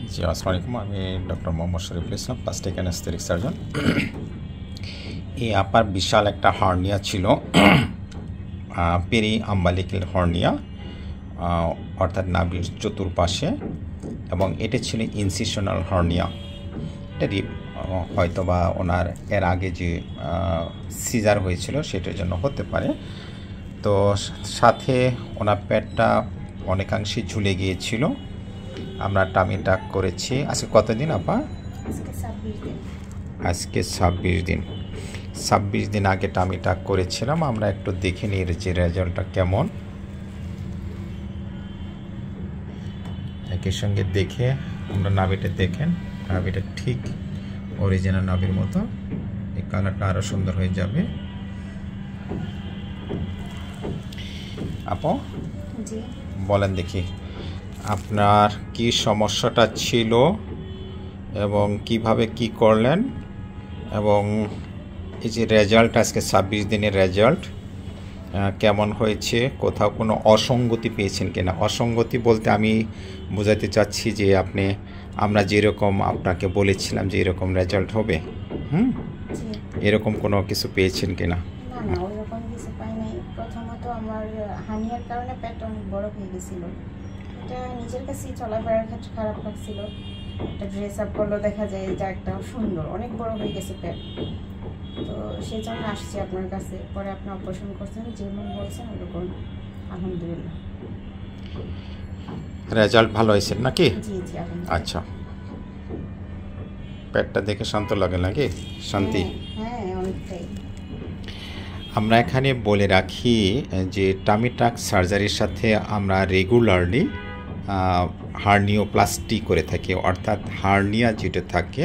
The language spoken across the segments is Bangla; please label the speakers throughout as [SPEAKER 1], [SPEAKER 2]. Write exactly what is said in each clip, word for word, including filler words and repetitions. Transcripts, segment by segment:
[SPEAKER 1] জি আসসালামু আলাইকুম। আমি doctor Mohammad Shariful Islam, plastic anaesthetic surgeon. এই আপার বিশাল একটা হার্নিয়া ছিল, পেরি আম্বালিকাল হার্নিয়া, অর্থাৎ নাভির চতুর্পাশে, এবং এটা ছিল ইনসিশনাল হার্নিয়া। এটা হয়তো বা ওনার এর আগে যে সিজার হয়েছিল সেটার জন্য হতে পারে। তো সাথে ওনার পেটটা অনেকাংশে ঝুলে গিয়েছিল। আমরা টামি টাক করেছি। আজকে কতদিন আপা? আজকে ছাব্বিশ দিন। ছাব্বিশ দিন আগে টামি টাক করেছিলাম। আমরা একটু দেখে নিই যে রেজাল্টটা কেমন। একই সঙ্গে দেখে আমরা নাভিটা দেখেন, নাভিটা ঠিক অরিজিনাল নাভির মতো। এই কালারটা আরও সুন্দর হয়ে যাবে। আপু বলেন দেখি আপনার কি সমস্যাটা ছিল এবং কিভাবে কি করলেন, এবং এই যে রেজাল্ট, আজকে ছাব্বিশ দিনের রেজাল্ট কেমন হয়েছে, কোথাও কোনো অসঙ্গতি পেয়েছেন কিনা? অসঙ্গতি বলতে আমি বোঝাতে চাচ্ছি যে আপনি আমরা যেরকম আপনাকে বলেছিলাম যে এরকম রেজাল্ট হবে, হুম, এরকম কোনো কিছু পেয়েছেন কিনা?
[SPEAKER 2] না, ওইরকম কিছু পাই নাই। প্রথমত আমার হার্নিয়ার কারণে পেটটা অনেক বড় হয়ে গেছিলো। এটা নিজের কাছেই চলাফেরার ক্ষেত্রে খারাপ লাগছিল। একটা ড্রেস আপ করলেও দেখা যায় যে একটা সুন্দর অনেক বড় হয়ে গেছে পেট। তো সেই জন্য আসছি আপনার কাছে। পরে আপনি অপারেশন করছেন, যেমন বলছেন ওরকম আলহামদুলিল্লাহ
[SPEAKER 1] রেজাল্ট ভালো হয়েছে নাকি?
[SPEAKER 2] জি জি
[SPEAKER 1] আচ্ছা, পেটটা দেখে শান্ত লাগে নাকি? শান্তি?
[SPEAKER 2] হ্যাঁ অনেকটাই।
[SPEAKER 1] আমরা এখানে বলে রাখি যে টামি টাক সার্জারির সাথে আমরা রেগুলারলি হার্নিওপ্লাস্টি করে থাকি, অর্থাৎ হার্নিয়া যেটা থাকে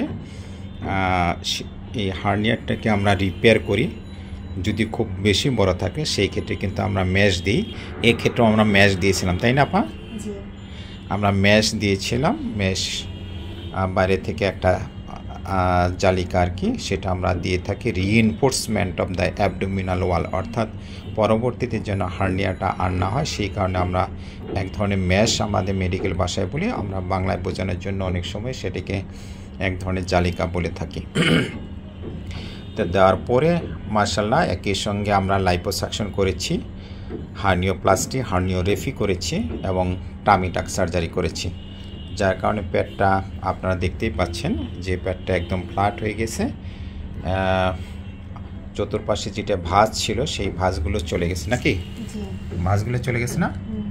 [SPEAKER 1] এই হার্নিয়াটাকে আমরা রিপেয়ার করি। যদি খুব বেশি বড় থাকে সেই ক্ষেত্রে কিন্তু আমরা ম্যাশ দিই। এক্ষেত্রেও আমরা ম্যাশ দিয়েছিলাম, তাই না আপা? আমরা ম্যাশ দিয়েছিলাম। ম্যাশ বাইরে থেকে একটা জালিকা আর কি, সেটা আমরা দিয়ে থাকি reinforcement of the abdominal wall, অর্থাৎ পরবর্তীতে যেন হার্নিয়াটা আর না হয় সেই কারণে আমরা এক ধরনের ম্যাশ আমাদের মেডিকেল ভাষায় বলি, আমরা বাংলায় বোঝানোর জন্য অনেক সময় সেটাকে এক ধরনের জালিকা বলে থাকি। তো দেওয়ার পরে মাশাআল্লাহ একই সঙ্গে আমরা লাইপোসাকশন করেছি, হার্নিওপ্লাস্টি, হার্নিওরেফি করেছি এবং টামি টাক সার্জারি করেছি, যার কারণে পেটটা আপনারা দেখতেই পাচ্ছেন যে পেটটা একদম ফ্ল্যাট হয়ে গেছে। চতুর্পাশে যেটা ভাঁজ ছিল সেই ভাঁজগুলো চলে গেছে নাকি? ভাঁজগুলো চলে গেছে না?